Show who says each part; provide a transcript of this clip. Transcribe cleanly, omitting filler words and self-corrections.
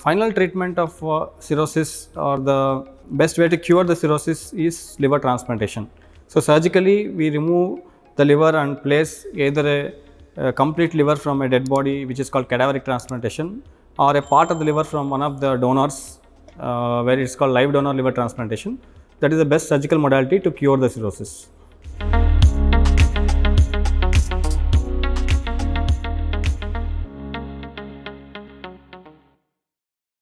Speaker 1: final treatment of cirrhosis, or the best way to cure the cirrhosis, is liver transplantation. So surgically we remove the liver and place either a complete liver from a dead body, which is called cadaveric transplantation, or a part of the liver from one of the donors, where it is called live donor liver transplantation. That is the best surgical modality to cure the cirrhosis.